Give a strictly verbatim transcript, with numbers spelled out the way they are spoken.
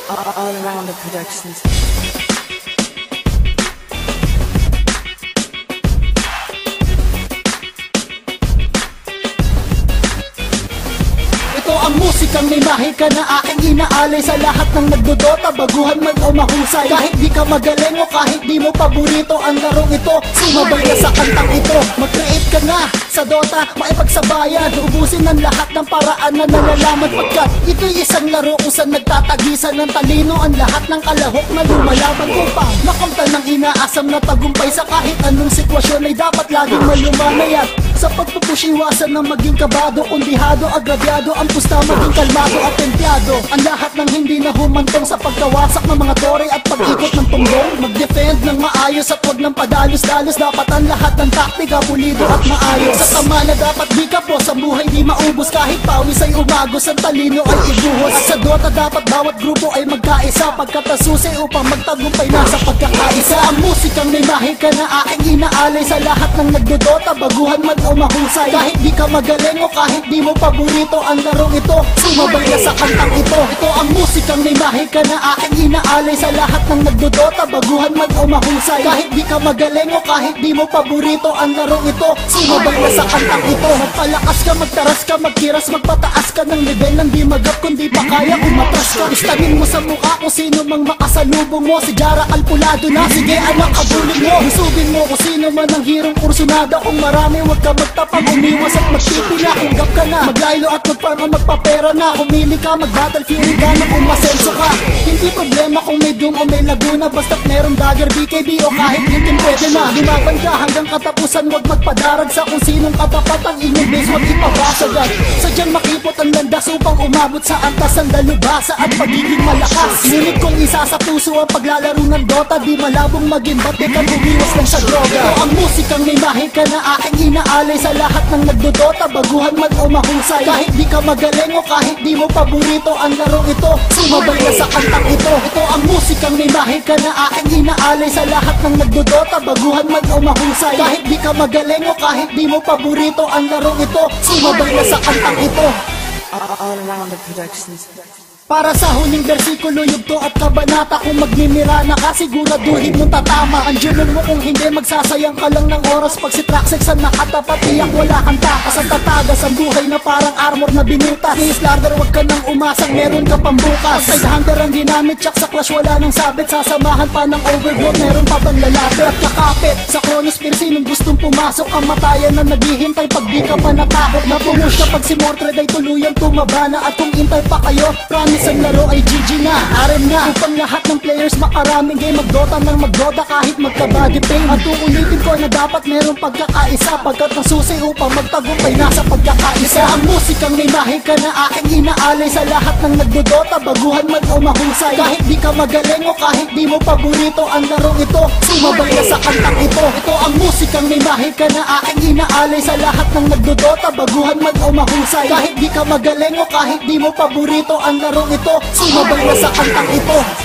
All around the productions. Ang musikang may mahika na aking inaalay sa lahat ng nagdodota, baguhan man o mahusay. Kahit di ka magaling o kahit di mo paborito ang larong ito, sumabay na sa kantang ito. Mag-create ka na sa Dota, maipagsabayan, ubusin ng lahat ng paraan na nalalaman. Pagkat ito'y isang laro kung saan nagtatagisan ng talino ang lahat ng kalahok na lumalaban upang makamtan ng inaasam na tagumpay sa kahit anong sitwasyon ay dapat laging malumanay. At sa pagpupushiwasan ng maging kabado, kundihado, agrabyado, ang pusta maging kalmado at templado. Ang lahat ng hindi na humantong sa pagkawasak ng mga tore at pag-ikot ng tunggong, mag-defend ng maayos at huwag ng padalos-dalos. Dapat ang lahat ng taktika pulido at maayos. Sa tama na dapat di ka po sa buhay di maubos, kahit pawis ay umagos, ang talino ay ibuhos. At sa Dota dapat bawat grupo ay magkaisa, pagkat asusi upang magtagumpay na sa pagkakaisa. Ang musikang may mahika na aking inaalay sa lahat ng nagdodota, baguhan man o mahusay. Kahit di ka magaling o kahit di mo paborito ang larong ito, sumabay na sa kantang ito. Ito ang musikang may mahika na aking inaalay sa lahat ng nagdodota, baguhan man o mahusay. Kahit di ka magaling o kahit di mo paborito ang larong ito, sumabay na sa kantang ito. Magpalakas ka, magtaras ka, magkiras, magpataas ka ng level ng di magap kundi pa kaya umatras ka. Istanin mo sa mukha kung sino mang makasalubong mo. Si Jara Alpulado na, sige anak abulin mo. Husubin mo kung sino man ang hirong kursunada. Kung marami huwag ka magtapang, umiwas at magpipila. Kung gap ka na, maglaylo at magparang magpapera na. Kumili ka, mag-battlefield ka na kung masenso ka. Hindi problema kung may Doom o may Laguna, basta't merong Dagger, B K B o kahit Linkin pwede na. Lumaban ka hanggang katapusan, huwag magpadarag sa kung sinong katapat ang inyong base, huwag ipabasagad. Sadyang makipot ang landas upang umabot sa antas ng dalubhasa at pagiging malakas. Ngunit kung isa sa puso ang paglalaro ng Dota, di malabong maging bate kang umiwas lang sa droga. Ito ang musikang may mahika na aking inaalay sa lahat ng nagdodota, baguhan man o mahusay. Kahit di ka magaling o kahit di mo paborito ang larong ito, sumabay na sa kantang ito. Ito ang musikang may mahika na aking inaalay sa lahat ng nagdodota, baguhan man o mahusay. Kahit di ka magaling o kahit di mo paborito ang larong ito, sumabay na sa kantang ito. All around the productions. Para sa huling bersikulo, yugto at kabanata, kung magmimira na ka, siguraduhin mong tatama. Ang junong mo kung hindi, magsasayang ka lang ng oras. Pag si Traxxas ang nakatapat, iyak wala kang takas. Ang tatagas ang buhay na parang armor na binutas. Ni Slardar, wag ka nang umasang, meron ka pambukas. Side hunter ang ginamit, tsak sa clash wala nang sabit. Sasamahan pa ng overload, meron pa bang lalapit at kakapit. Sa Chronosphere, sinong gustong pumasok, ang matayan na naghihintay pag di ka pa natakot. Napumush kapag si Mordred ay tuluyang tumaba na. At kung intay pa kayo, promise ang laro ay G G na, R M na. Upang lahat ng players makaraming game, magdota ng magdota kahit magka-body pain. At uulitin ko na dapat merong pagkakaisa, pagkat ang susi upang magtagumpay na sa pagkakaisa. Ang musikang may mahika na aking inaalay sa lahat ng nagdodota, baguhan man o mahusay. Kahit di ka magaling o kahit di mo paborito ang larong ito, sumabay na sa kantang ito. Ito ang musikang may mahika na aking inaalay sa lahat ng nagdodota, baguhan man o mahusay. Kahit di ka magaling o kahit di mo paborito ang larong ito, sumabay na sa kantang ito.